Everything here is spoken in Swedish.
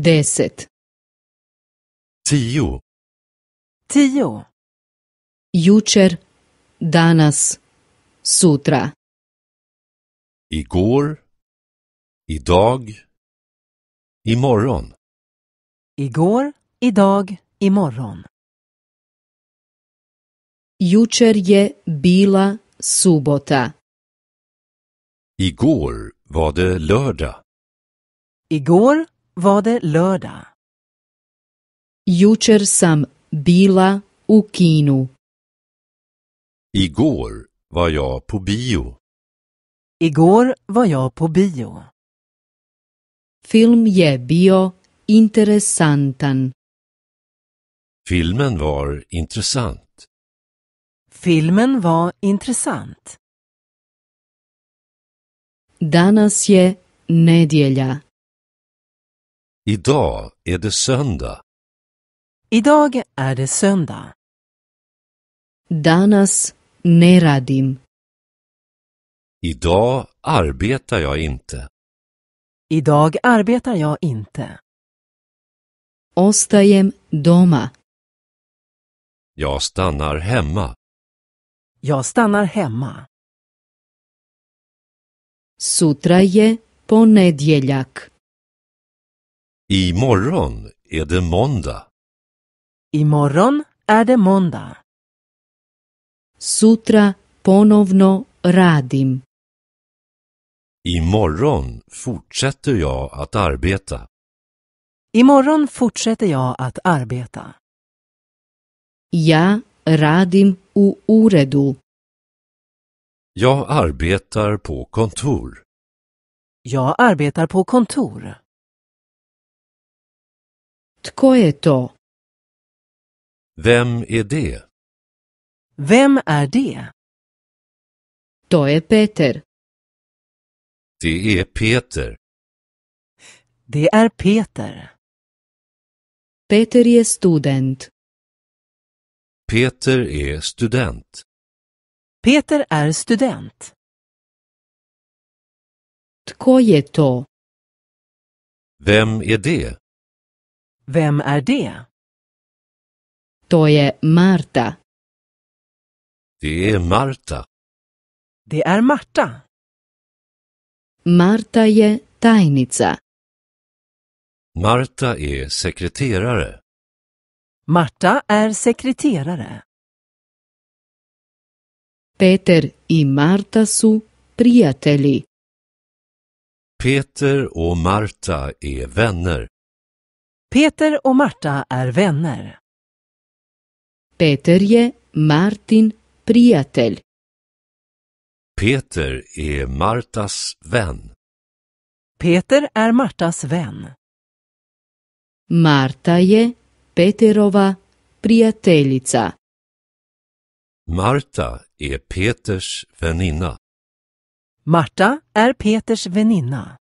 10. 10. 10. Jučer, danas, sutra. Igår, idag, imorgon. Igår, idag, imorgon. Jučer je bila subota. Igår var det lördag. Igår var det lördag. Jučer sam bila u kinu. Igår var jag på bio. Igår var jag på bio. Film je bio interesantan. Filmen var intressant. Filmen var intressant. Danas je nedjelja. Idag är det söndag. Idag är det söndag. Danas ne radim. Idag arbetar jag inte. Idag arbetar jag inte. Ostajem doma. Jag stannar hemma. Jag stannar hemma. Sutra je ponedjeljak. Imorgon är det måndag. Imorgon är det måndag. Sutra ponovno radim. Imorgon fortsätter jag att arbeta. Imorgon fortsätter jag att arbeta. Ja radim u uredu. Jag arbetar på kontor. Jag arbetar på kontor. Tko je to? Vem är det? Vem är det? To je Peter. Det är Peter. Det är Peter. Peter je student. Peter är student. Peter är student. Tko je to? Vem är det? Vem är det? To je Marta. Det är Marta. Det är Marta. Marta je tajnica. Marta är sekreterare. Marta är sekreterare. Peter i Marta su prijatelji. Peter och Marta är vänner. Peter och Marta är vänner. Peter je Martin prijatelj. Peter är Martas vän. Peter är Martas vän. Marta je Peterova prijateljica. Marta är Peters väninna. Marta är Peters väninna.